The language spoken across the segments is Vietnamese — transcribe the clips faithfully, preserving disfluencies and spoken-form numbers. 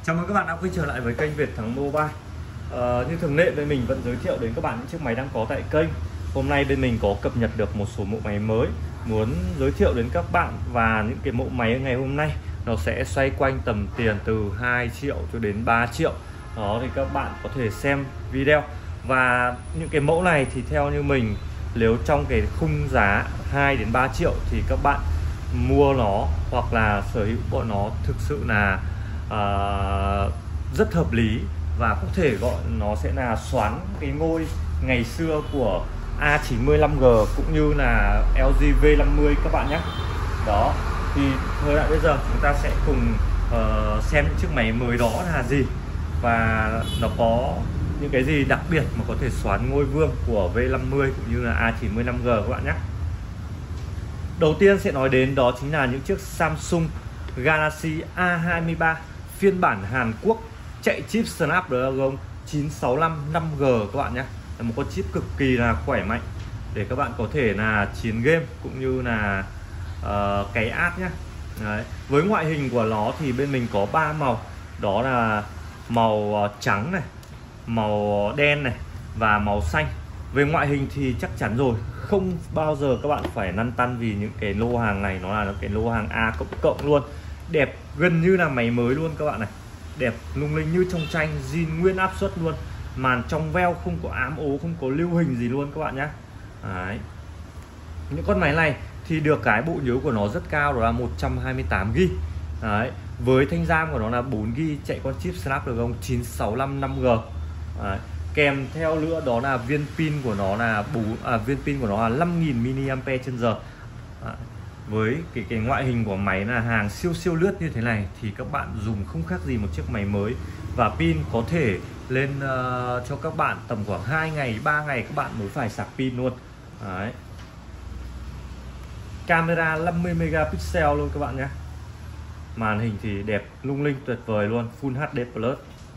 Chào mừng các bạn đã quay trở lại với kênh Việt Thắng Mobile. Ờ, như thường lệ bên mình vẫn giới thiệu đến các bạn những chiếc máy đang có tại kênh. Hôm nay bên mình có cập nhật được một số mẫu máy mới muốn giới thiệu đến các bạn, và những cái mẫu máy ngày hôm nay nó sẽ xoay quanh tầm tiền từ hai triệu cho đến ba triệu. Đó thì các bạn có thể xem video, và những cái mẫu này thì theo như mình, nếu trong cái khung giá hai đến ba triệu thì các bạn mua nó hoặc là sở hữu bọn nó thực sự là uh, rất hợp lý, và có thể gọi nó sẽ là xoán cái ngôi ngày xưa của A chín lăm G cũng như là L G V năm mươi các bạn nhé. Đó thì thời đại bây giờ chúng ta sẽ cùng uh, xem những chiếc máy mới đó là gì và nó có những cái gì đặc biệt mà có thể xoán ngôi vương của V năm mươi cũng như là A chín lăm G các bạn nhé. Đầu tiên sẽ nói đến đó chính là những chiếc Samsung Galaxy A hai mươi ba phiên bản Hàn Quốc chạy chip Snapdragon chín sáu năm năm G các bạn nhé. Là một con chip cực kỳ là khỏe mạnh để các bạn có thể là chiến game cũng như là uh, cái ad nhé. Đấy. Với ngoại hình của nó thì bên mình có ba màu, đó là màu trắng này, màu đen này và màu xanh. Về ngoại hình thì chắc chắn rồi, không bao giờ các bạn phải lăn tăn, vì những cái lô hàng này nó là cái lô hàng A cộng cộng luôn, đẹp gần như là máy mới luôn các bạn này, đẹp lung linh như trong tranh, zin nguyên áp suất luôn, màn trong veo không có ám ố, không có lưu hình gì luôn các bạn nhé. Đấy. Những con máy này thì được cái bộ nhớ của nó rất cao, đó là một trăm hai mươi tám gi ga bai. Đấy. Với thanh RAM của nó là bốn gi ga bai, chạy con chip Snapdragon chín sáu năm năm G. Đấy. Kèm theo nữa đó là viên pin của nó là bốn, à, viên pin của nó là năm nghìn mi-li-am-pe-trên-giờ. Với cái, cái ngoại hình của máy là hàng siêu siêu lướt như thế này thì các bạn dùng không khác gì một chiếc máy mới, và pin có thể lên uh, cho các bạn tầm khoảng hai ngày ba ngày các bạn mới phải sạc pin luôn. Đấy. Camera năm mươi megapixel luôn các bạn nhé. Màn hình thì đẹp lung linh tuyệt vời luôn, Full hát đê Plus.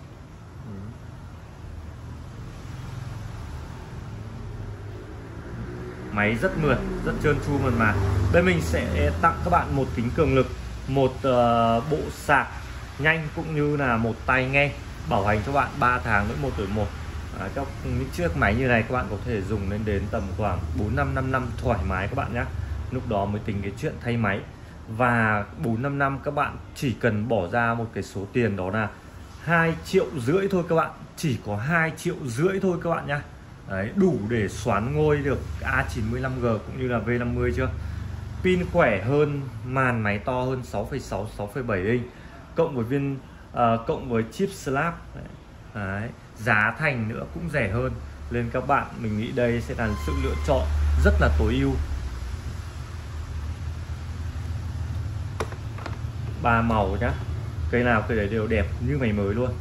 Máy rất mượt, rất trơn tru mượt mà. Bên mình sẽ tặng các bạn một kính cường lực, một uh, bộ sạc nhanh cũng như là một tai nghe bảo hành cho bạn ba tháng với một đổi một. À, các những chiếc máy như này các bạn có thể dùng lên đến tầm khoảng bốn năm năm năm thoải mái các bạn nhé. Lúc đó mới tính cái chuyện thay máy. Và bốn năm năm các bạn chỉ cần bỏ ra một cái số tiền đó là hai triệu rưỡi thôi các bạn, chỉ có hai triệu rưỡi thôi các bạn nhé. Đấy, đủ để xoán ngôi được A chín lăm G cũng như là V năm mươi chưa. Pin khỏe hơn, màn máy to hơn sáu phẩy sáu, sáu phẩy bảy inch, cộng với viên uh, cộng với chip Snap. Đấy. Giá thành nữa cũng rẻ hơn, nên các bạn mình nghĩ đây sẽ là sự lựa chọn rất là tối ưu. Ba màu nhá, cây nào cây đấy đều đẹp như máy mới luôn.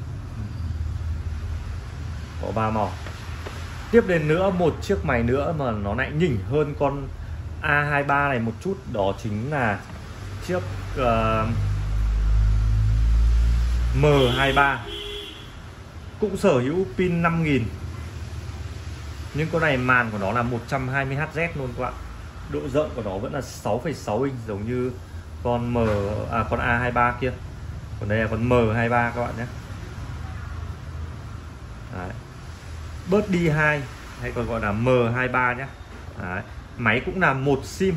Có ba màu. Tiếp đến nữa một chiếc máy nữa mà nó lại nhỉnh hơn con A hai mươi ba này một chút, đó chính là chiếc uh, M hai mươi ba, cũng sở hữu pin năm nghìn, nhưng con này màn của nó là một trăm hai mươi héc luôn các bạn. Độ rộng của nó vẫn là sáu phẩy sáu inch giống như con M à, con A hai mươi ba kia. Còn đây là con M hai mươi ba các bạn nhé. Đấy. Birdy hai hay còn gọi là M hai mươi ba nhé. Đấy. Máy cũng là một sim,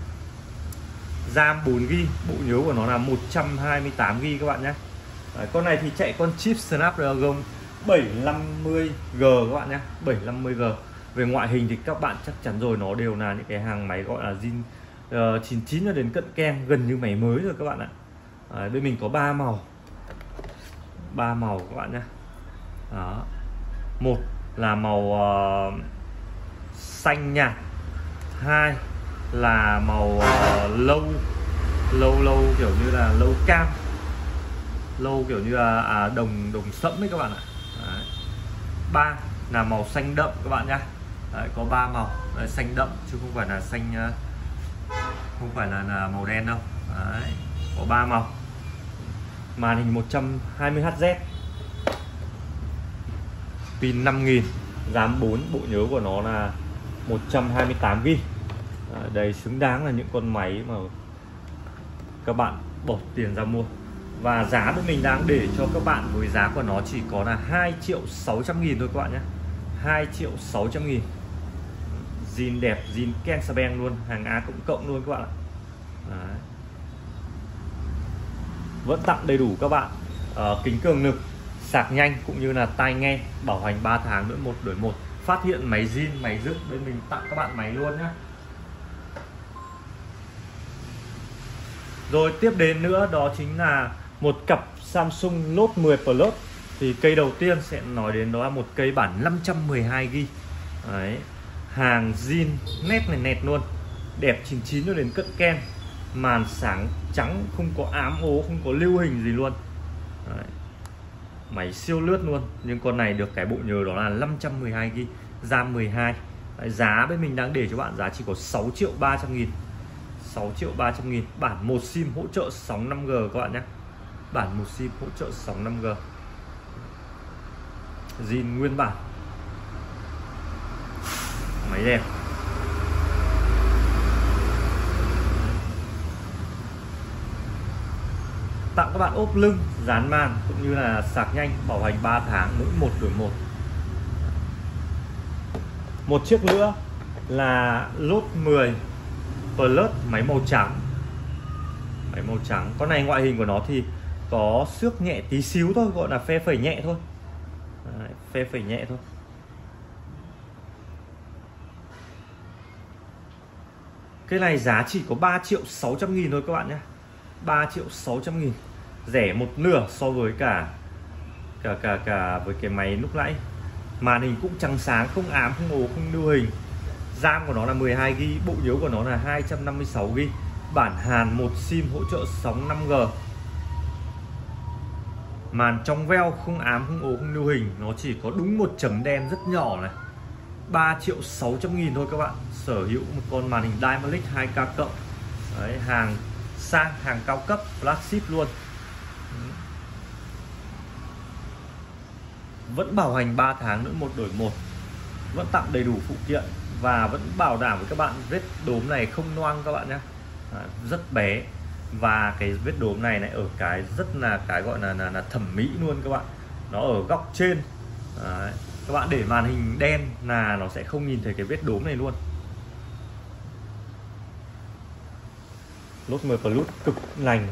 RAM bốn gi ga bai, bộ nhớ của nó là một trăm hai mươi tám gi ga bai các bạn nhé. Đấy. Con này thì chạy con chip Snapdragon bảy năm mươi G các bạn nhé, bảy năm mươi G. Về ngoại hình thì các bạn chắc chắn rồi, nó đều là những cái hàng máy gọi là zin uh, chín chín cho đến cận kem, gần như máy mới rồi các bạn ạ. Đấy. Bên mình có ba màu, ba màu các bạn nhé. Đó. Một là màu uh, xanh nhạt, hai là màu uh, lâu lâu lâu kiểu như là lâu cam, lâu kiểu như là à, đồng đồng sẫm ấy các bạn ạ. Đấy. Ba là màu xanh đậm các bạn nhá. Đấy, có ba màu. Đấy, xanh đậm chứ không phải là xanh uh, không phải là, là màu đen đâu. Đấy, có ba màu. Màn hình một trăm hai mươi héc, pin năm nghìn, RAM bốn, bộ nhớ của nó là một trăm hai mươi tám gi ga bai. À, đây xứng đáng là những con máy mà các bạn bỏ tiền ra mua. Và giá bên mình đang để cho các bạn với giá của nó chỉ có là hai triệu sáu trăm nghìn thôi các bạn nhé. Hai triệu sáu trăm nghìn. Zin đẹp, zin Ken Sabeng luôn, hàng A cộng cộng luôn các bạn ạ. Đấy. Vẫn tặng đầy đủ các bạn uh, kính cường lực, sạc nhanh cũng như là tai nghe, bảo hành ba tháng nữa một đổi một. Phát hiện máy zin, máy dựng bên mình tặng các bạn máy luôn nhé. Rồi tiếp đến nữa đó chính là một cặp Samsung Note mười Plus. Thì cây đầu tiên sẽ nói đến đó là một cây bản năm trăm mười hai gi ga bai. Đấy. Hàng zin nét này nét luôn, đẹp chín chín cho đến cận ken, màn sáng trắng, không có ám ố, không có lưu hình gì luôn. Đấy. Máy siêu lướt luôn, nhưng con này được cái bộ nhớ đó là năm trăm mười hai gi ga bai, RAM mười hai. Đấy, giá bên mình đang để cho bạn giá chỉ có sáu triệu ba trăm nghìn. sáu triệu ba trăm nghìn, bản một sim hỗ trợ sóng năm G các bạn nhé. Bản một sim hỗ trợ sóng năm G, zin nguyên bản, máy đẹp. Tặng các bạn ốp lưng, dán màn cũng như là sạc nhanh, bảo hành ba tháng mỗi một đổi một. Một chiếc nữa là Note mười Plus, máy màu trắng. Máy màu trắng. Con này ngoại hình của nó thì có xước nhẹ tí xíu thôi, gọi là phe phẩy nhẹ thôi. Đấy, phe phẩy nhẹ thôi. Cái này giá chỉ có ba triệu sáu trăm nghìn thôi các bạn nhé. ba triệu sáu trăm nghìn, rẻ một nửa so với cả cả cả cả với cái máy lúc nãy. Màn hình cũng trắng sáng, không ám, không ố, không lưu hình. RAM của nó là mười hai gi ga bai, bộ nhớ của nó là hai trăm năm mươi sáu gi ga bai, bản Hàn một sim hỗ trợ sóng năm G. Màn trong veo, không ám, không ố, không lưu hình, nó chỉ có đúng một chấm đen rất nhỏ này. ba triệu sáu trăm nghìn thôi các bạn. Sở hữu một con màn hình Diamond hai K cộng. Đấy, hàng sang, hàng cao cấp, flagship luôn. Vẫn bảo hành ba tháng nữa một đổi một. Vẫn tặng đầy đủ phụ kiện và vẫn bảo đảm với các bạn vết đốm này không loang các bạn nhé. Rất bé. Và cái vết đốm này này ở cái rất là cái gọi là, là, là thẩm mỹ luôn các bạn. Nó ở góc trên. Đấy. Các bạn để màn hình đen là nó sẽ không nhìn thấy cái vết đốm này luôn. Note mười Plus cực lành,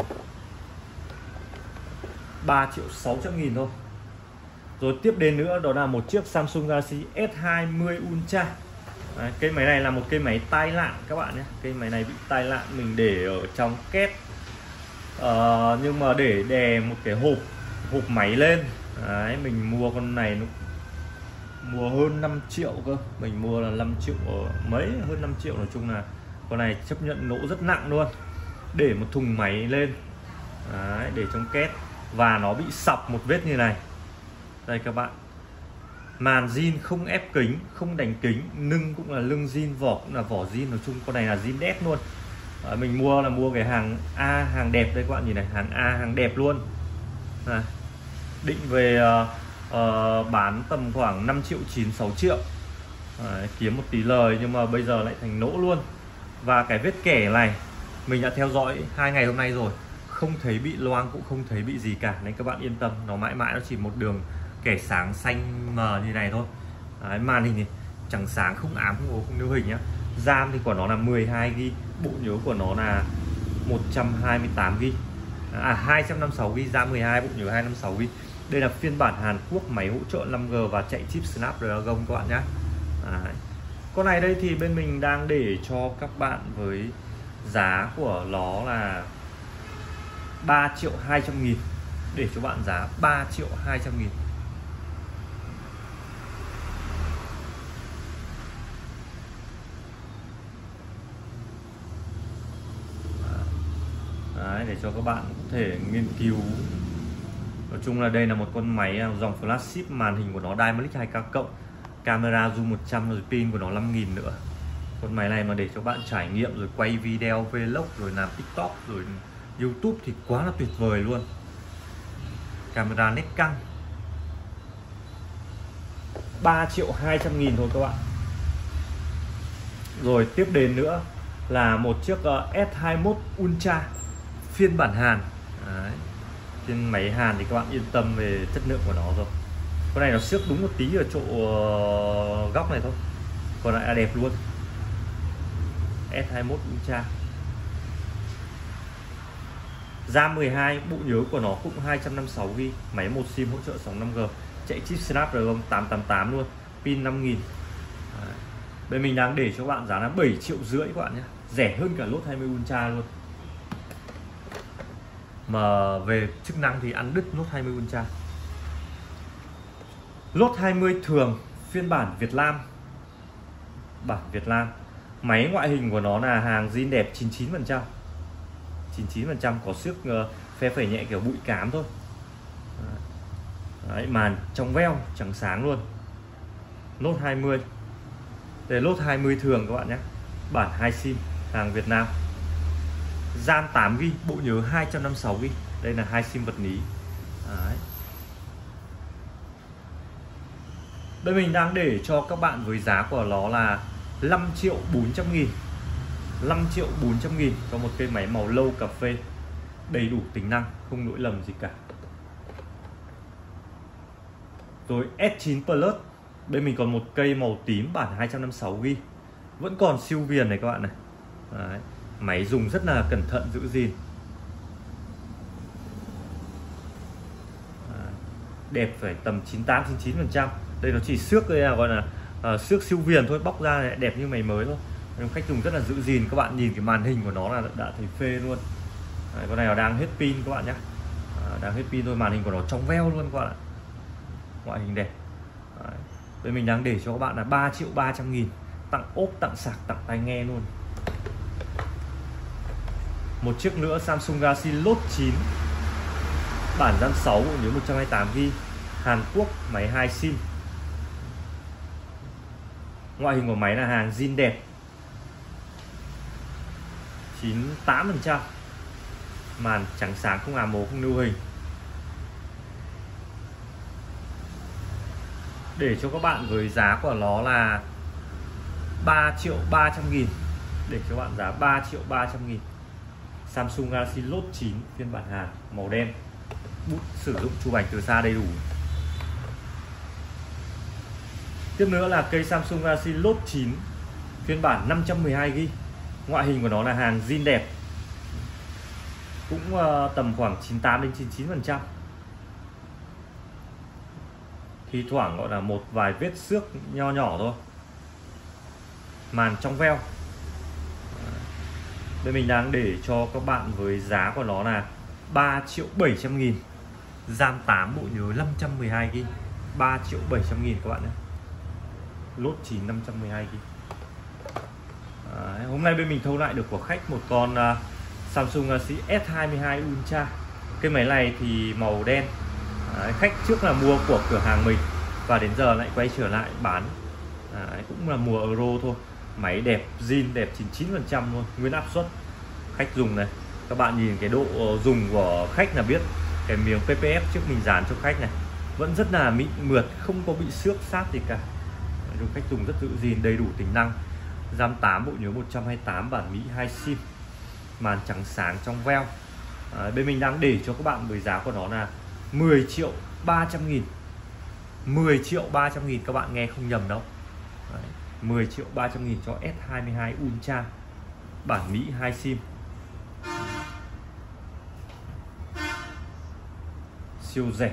ba triệu sáu trăm nghìn thôi. Rồi tiếp đến nữa đó là một chiếc Samsung Galaxy S hai mươi Ultra. Đấy, cây máy này là một cây máy tai nạn các bạn nhé. Cây máy này bị tai nạn, mình để ở trong két. Ờ, nhưng mà để đè một cái hộp hộp máy lên. Đấy, mình mua con này nó mua hơn năm triệu cơ. Mình mua là năm triệu mấy, hơn năm triệu. Nói chung là con này chấp nhận lỗ rất nặng luôn. Để một thùng máy lên. Đấy, để trong két. Và nó bị sập một vết như này. Đây các bạn. Màn zin, không ép kính, không đánh kính. Lưng cũng là lưng zin, vỏ cũng là vỏ zin. Nói chung con này là zin đét luôn. Đấy, mình mua là mua cái hàng A, hàng đẹp đây các bạn nhìn này. Hàng A, hàng đẹp luôn. Này. Định về uh, uh, bán tầm khoảng năm triệu chín, sáu triệu. Đấy, kiếm một tí lời nhưng mà bây giờ lại thành lỗ luôn. Và cái vết kẻ này mình đã theo dõi hai ngày hôm nay rồi, không thấy bị loang, cũng không thấy bị gì cả, nên các bạn yên tâm. Nó mãi mãi nó chỉ một đường kẻ sáng xanh mờ như này thôi. Đấy, màn hình thì chẳng sáng, không ám, không ố, không lưu hình nhá. RAM thì của nó là mười hai gi ga bai, bộ nhớ của nó là một trăm hai mươi tám gi ga bai, à hai trăm năm mươi sáu gi ga bai, RAM mười hai, bộ nhớ hai trăm năm mươi sáu gi ga bai. Đây là phiên bản Hàn Quốc, máy hỗ trợ năm G và chạy chip Snapdragon các bạn nhé. Đấy. Con này đây thì bên mình đang để cho các bạn với giá của nó là ba triệu hai trăm nghìn. Để cho bạn giá ba triệu hai trăm nghìn. Đấy, để cho các bạn có thể nghiên cứu. Nói chung là đây là một con máy dòng flagship, màn hình của nó Diamond hai K cộng, camera zoom một trăm, rồi pin của nó năm nghìn nữa. Con máy này mà để cho bạn trải nghiệm rồi quay video vlog rồi làm TikTok rồi YouTube thì quá là tuyệt vời luôn. Camera nét căng. ba triệu hai trăm nghìn thôi các bạn. Rồi tiếp đến nữa là một chiếc S hai mươi mốt Ultra phiên bản Hàn. Đấy. trên máy Hàn thì các bạn yên tâm về chất lượng của nó rồi. Con này nó xước đúng một tí ở chỗ góc này thôi, còn lại là đẹp luôn. S hai mốt Ultra, RAM mười hai, bộ nhớ của nó cũng hai trăm năm mươi sáu gi bi, máy một sim hỗ trợ sóng năm G, chạy chip Snapdragon tám tám tám luôn, pin năm nghìn. Đấy. Bên mình đang để cho các bạn giá là bảy triệu rưỡi các bạn nhé, rẻ hơn cả Note hai mươi Ultra luôn. Mà về chức năng thì ăn đứt Note hai mươi Ultra. Note hai mươi thường phiên bản Việt Nam, bản Việt Nam, máy ngoại hình của nó là hàng zin đẹp chín mươi chín phần trăm, chín mươi chín phần trăm, có xước uh, phe phẩy nhẹ kiểu bụi cám thôi. Đấy, màn trong veo trắng sáng luôn. Note hai mươi, để Note hai mươi thường các bạn nhé, bản hai sim, hàng Việt Nam, RAM tám gi bi, bộ nhớ hai trăm năm mươi sáu gi bi, đây là hai sim vật lý. Đấy. Đây mình đang để cho các bạn với giá của nó là năm triệu bốn trăm nghìn, năm triệu bốn trăm nghìn cho một cây máy màu lâu cà phê, đầy đủ tính năng, không lỗi lầm gì cả. Rồi S chín Plus, bên mình còn một cây màu tím bản hai trăm năm mươi sáu gi bi, vẫn còn siêu viền này các bạn này. Đấy. Máy dùng rất là cẩn thận giữ gìn. Đấy. Đẹp phải tầm chín mươi tám chín mươi chín phần trăm. Đây nó chỉ xước đây là gọi là uh, xước siêu viền thôi, bóc ra này, đẹp như máy mới thôi. Khách dùng rất là giữ gìn, các bạn nhìn cái màn hình của nó là đã thấy phê luôn. Đấy, con này là đang hết pin các bạn nhé, à, đang hết pin thôi, màn hình của nó trong veo luôn các bạn ạ, ngoại hình đẹp. Đấy. Bên mình đang để cho các bạn là ba triệu ba trăm nghìn, tặng ốp, tặng sạc, tặng tai nghe luôn. Một chiếc nữa Samsung Galaxy Note chín, bản RAM sáu, bộ nhớ một trăm hai mươi tám gi bi, Hàn Quốc, máy hai sim. Ngoại hình của máy là hàng zin đẹp, chín mươi tám phần trăm, màn trắng sáng, không ám mố, không lưu hình. Để cho các bạn với giá của nó là ba triệu ba trăm nghìn, để cho các bạn giá ba triệu ba trăm nghìn. Samsung Galaxy Note chín phiên bản Hàn, màu đen, bút sử dụng chụp ảnh từ xa đầy đủ. Tiếp nữa là cây Samsung Galaxy Note chín phiên bản năm trăm mười hai gi bi, ngoại hình của nó là hàng zin đẹp, cũng uh, tầm khoảng chín mươi tám đến chín mươi chín phần trăm. Thì thoảng gọi là một vài vết xước nho nhỏ thôi. Màn trong veo. Đây mình đang để cho các bạn với giá của nó là ba triệu bảy trăm nghìn, RAM tám, bộ nhớ năm trăm mười hai gi bi, ba triệu bảy trăm nghìn các bạn nhé. Note chín năm trăm mười hai gi bi. À, hôm nay bên mình thâu lại được của khách một con uh, Samsung Galaxy S hai mươi hai Ultra. Cái máy này thì màu đen. À, khách trước là mua của cửa hàng mình và đến giờ lại quay trở lại bán. À, cũng là mùa Euro thôi. Máy đẹp, zin đẹp chín mươi chín phần trăm luôn, nguyên áp suất. Khách dùng này, các bạn nhìn cái độ dùng của khách là biết. Cái miếng pê pê ép trước mình dán cho khách này vẫn rất là mịn mượt, không có bị xước sát gì cả. Dùng khách dùng rất giữ gìn, đầy đủ tính năng. RAM tám, bộ nhớ một trăm hai mươi tám, bản Mỹ hai sim, màn trắng sáng trong veo. À, bên mình đang để cho các bạn với giá của nó là mười triệu ba trăm nghìn, mười triệu ba trăm nghìn, các bạn nghe không nhầm đâu. Đấy, mười triệu ba trăm nghìn cho S hai mươi hai Ultra, bản Mỹ hai sim, siêu rẻ.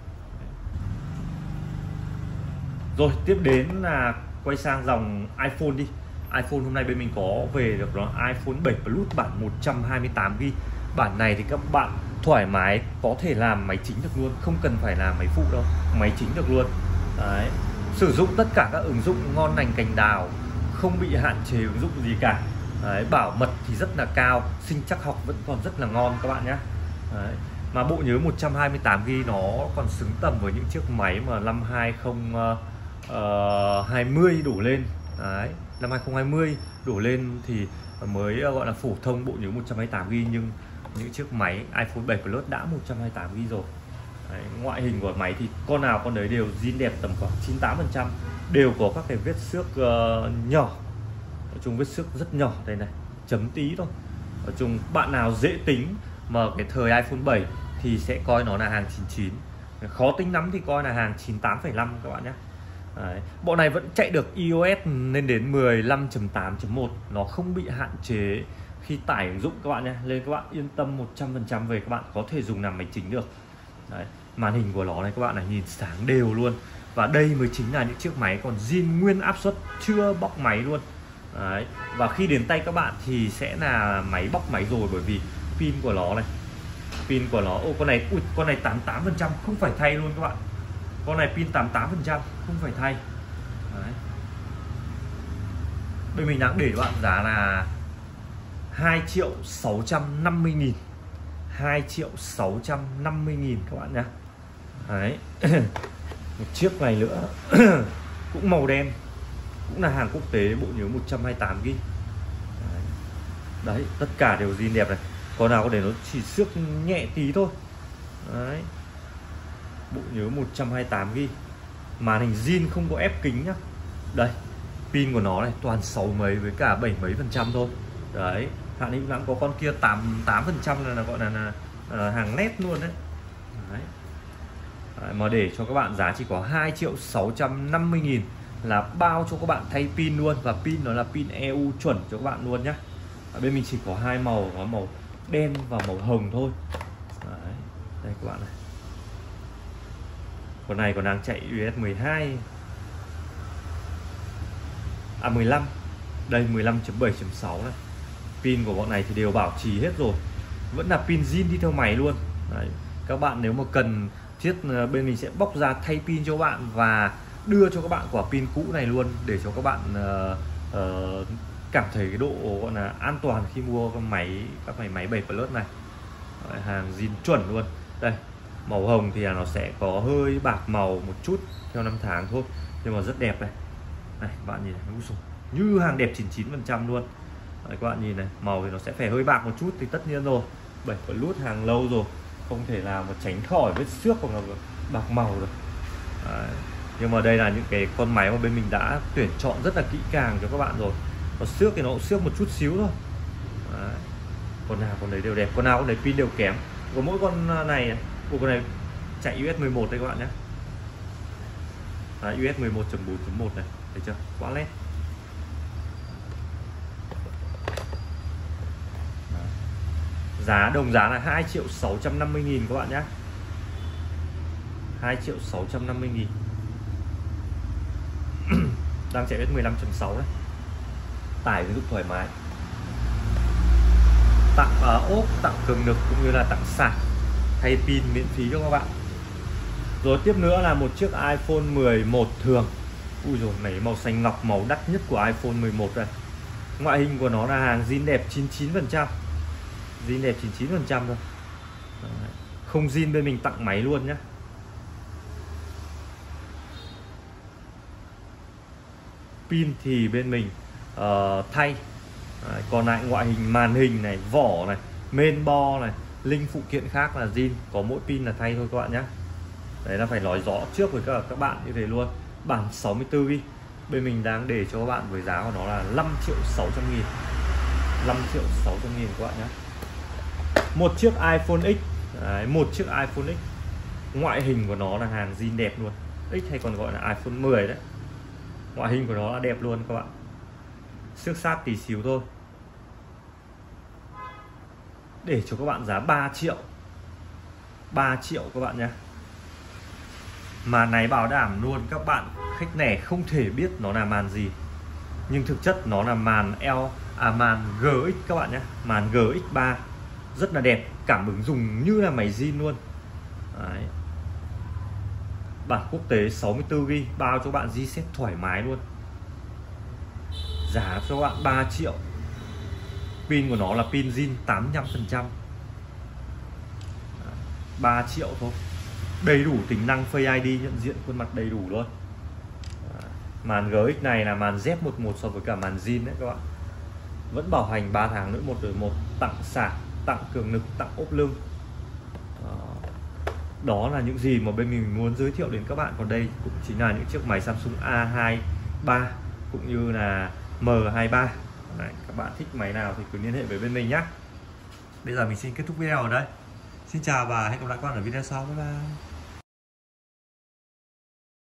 Rồi tiếp đến là quay sang dòng iPhone đi. iPhone hôm nay bên mình có về được nó iPhone bảy Plus bản một trăm hai mươi tám gi bi. Bản này thì các bạn thoải mái có thể làm máy chính được luôn, không cần phải làm máy phụ đâu, máy chính được luôn. Đấy. Sử dụng tất cả các ứng dụng ngon lành cành đào, không bị hạn chế ứng dụng gì cả. Đấy, bảo mật thì rất là cao, sinh chắc học vẫn còn rất là ngon các bạn nhé. Đấy. Mà bộ nhớ một trăm hai mươi tám gi bi nó còn xứng tầm với những chiếc máy mà năm hai không hai không đổ lên. Đấy, năm hai không hai không đổ lên thì mới gọi là phổ thông bộ nhớ một trăm hai mươi tám gi bi, nhưng những chiếc máy iPhone bảy Plus đã một trăm hai mươi tám gi bi rồi. Đấy, ngoại hình của máy thì con nào con đấy đều zin đẹp tầm khoảng chín mươi tám phần trăm, đều có các cái vết xước uh, nhỏ. Nói chung vết xước rất nhỏ đây này, chấm tí thôi. Nói chung bạn nào dễ tính mà cái thời iPhone bảy thì sẽ coi nó là hàng chín chín, khó tính lắm thì coi là hàng chín tám phẩy năm các bạn nhé. Đấy. Bộ này vẫn chạy được iOS lên đến mười lăm chấm tám chấm một, nó không bị hạn chế khi tải ứng dụng các bạn nhé, nên các bạn yên tâm một trăm phần trăm về các bạn có thể dùng làm máy chính được. Đấy. Màn hình của nó này các bạn này, nhìn sáng đều luôn. Và đây mới chính là những chiếc máy còn zin nguyên áp suất, chưa bóc máy luôn. Đấy. Và khi đến tay các bạn thì sẽ là máy bóc máy rồi, bởi vì pin của nó này, pin của nó, ô con này, ui, con này tám mươi tám phần trăm không phải thay luôn các bạn. Con này pin tám mươi tám phần trăm không phải thay. Đấy. Bên mình đang để các bạn giá là hai triệu sáu trăm năm mươi nghìn, hai triệu sáu trăm năm mươi nghìn các bạn nhé. Đấy. Một chiếc này nữa cũng màu đen, cũng là hàng quốc tế, bộ nhớ một trăm hai mươi tám gi-ga-bai. Đấy. Đấy, tất cả đều zin đẹp này. Có nào có để nó chỉ xước nhẹ tí thôi. Đấy. Bộ nhớ một trăm hai mươi tám gi-ga-bai. Màn hình zin không có ép kính nhá. Đây, pin của nó này toàn sáu mấy với cả bảy mấy phần trăm thôi. Đấy, Hạn Hữu Lãng có con kia tám mươi tám phần trăm là, là gọi là, là, là hàng nét luôn đấy. Đấy. Đấy, mà để cho các bạn giá chỉ có hai triệu sáu trăm năm mươi nghìn là bao cho các bạn thay pin luôn, và pin nó là pin e u chuẩn cho các bạn luôn nhé. Ở bên mình chỉ có hai màu, có màu đen và màu hồng thôi. Đấy. Đây các bạn này. Con này còn đang chạy u ét mười hai, à mười lăm. Đây mười lăm chấm bảy chấm sáu này. Pin của bọn này thì đều bảo trì hết rồi, vẫn là pin zin đi theo máy luôn. Đấy. Các bạn nếu mà cần thiết, bên mình sẽ bóc ra thay pin cho bạn và đưa cho các bạn quả pin cũ này luôn, để cho các bạn uh, uh, cảm thấy cái độ gọi là an toàn khi mua các máy các máy máy bảy Plus này. Đấy, hàng zin chuẩn luôn. Đây, màu hồng thì là nó sẽ có hơi bạc màu một chút theo năm tháng thôi, nhưng mà rất đẹp này. Này các bạn nhìn này, như hàng đẹp chín mươi chín phần trăm luôn. Đấy, các bạn nhìn này, màu thì nó sẽ phải hơi bạc một chút thì tất nhiên rồi, bảy Plus hàng lâu rồi, không thể nào mà tránh khỏi vết xước hoặc là bạc màu được. Đấy. Nhưng mà đây là những cái con máy mà bên mình đã tuyển chọn rất là kỹ càng cho các bạn rồi. Nó xước thì nó cũng xước một chút xíu thôi. Đấy. Con nào con đấy đều đẹp, con nào con đấy pin đều kém. Có mỗi con này, của con này chạy u ét mười một đây các bạn nhé. Đấy, u ét mười một chấm bốn chấm một này, thấy chưa? Quá nét. Giá đồng giá là hai triệu sáu trăm năm mươi nghìn các bạn nhé. hai triệu sáu trăm năm mươi nghìn. Đang chạy đến mười lăm chấm sáu đấy. Tải ứng dụng thoải mái. Tặng uh, ốp, tặng cường lực cũng như là tặng sạc, thay pin miễn phí cho các bạn. Rồi tiếp nữa là một chiếc iPhone mười một thường. Ui dồi, này màu xanh ngọc, màu đắt nhất của iPhone mười một đây. Ngoại hình của nó là hàng zin đẹp chín mươi chín phần trăm. Zin đẹp chín mươi chín phần trăm thôi. Không zin bên mình tặng máy luôn nhé. Pin thì bên mình uh, thay. Đấy, còn lại ngoại hình, màn hình này, vỏ này, main bo này, linh phụ kiện khác là zin, có mỗi pin là thay thôi các bạn nhé. Đấy là phải nói rõ trước với các, các bạn như thế luôn. Bản sáu mươi tư gi-ga-bai bên mình đang để cho các bạn với giá của nó là năm triệu sáu trăm nghìn, năm triệu sáu trăm nghìn các bạn nhé. Một chiếc iPhone X. Đấy, một chiếc iPhone X, ngoại hình của nó là hàng zin đẹp luôn. X hay còn gọi là iPhone mười đấy. Ngoại hình của nó là đẹp luôn các bạn, xước sát tí xíu thôi. Để cho các bạn giá ba triệu, ba triệu các bạn nhé. Màn này bảo đảm luôn các bạn, khách lẻ không thể biết nó là màn gì, nhưng thực chất nó là màn L à màn giê ích các bạn nhé. Màn giê ích ba rất là đẹp, cảm ứng dùng như là máy zin luôn. Đấy. Bản quốc tế sáu mươi tư gi-ga-bai, bao cho bạn reset thoải mái luôn. Giá cho bạn ba triệu. Pin của nó là pin zin tám mươi lăm phần trăm. ba triệu thôi. Đầy đủ tính năng Face ai đi, nhận diện khuôn mặt đầy đủ luôn. Màn giê ích này là màn Z mười một so với cả màn zin đấy các bạn. Vẫn bảo hành ba tháng nữa một đổi một, tặng sạc, tặng cường lực, tặng ốp lưng. Đó là những gì mà bên mình muốn giới thiệu đến các bạn. Còn đây cũng chính là những chiếc máy Samsung A hai mươi ba cũng như là M hai mươi ba. Đấy, các bạn thích máy nào thì cứ liên hệ với bên mình nhé. Bây giờ mình xin kết thúc video ở đây. Xin Xin chào và hẹn gặp lại các bạn ở video sau. Bye bye.